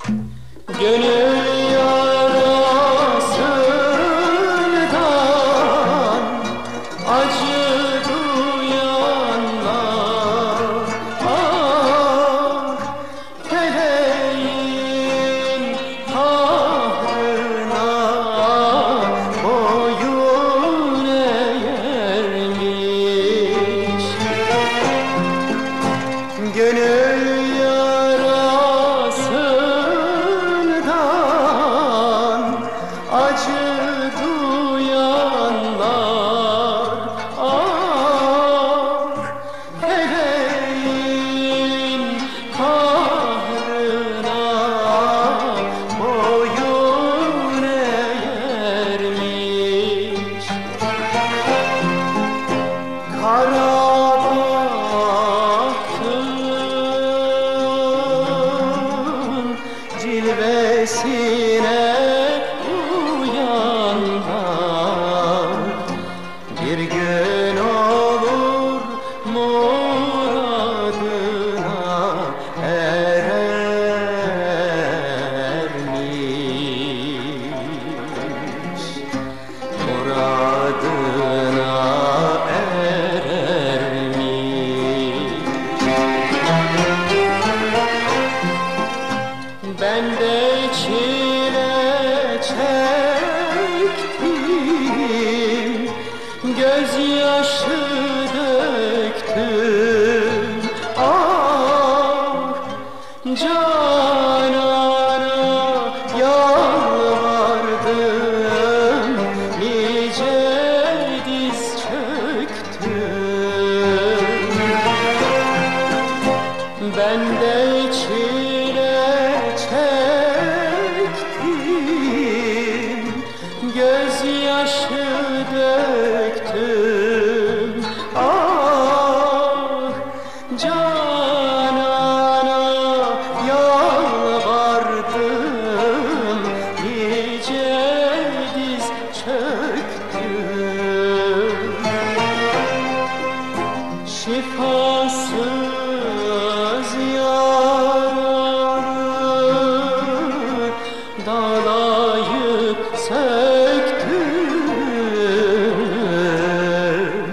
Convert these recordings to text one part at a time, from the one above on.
Gönül yarasından acı duyanlar, ah, feleğin kahrına boyun eğermiş. Gönül acı duyanlar, ah, feleğin kahrına boyun eğermiş. Kara bahtın cilvesine bir gün olur muradına erermiş, muradına erermiş. Ben de çile çektim, gözyaşı döktüm, ah, Canan'a yalvardım, nice diz çöktüm. Ben de çile çektim, gözyaşı döktüm, ah, Canan'a yalvardım, nice diz çöktüm. Şifasız yaramı dağlayıp söktüm.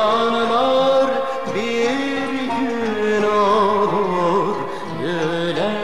Ağlayanlar bir gün olur güler.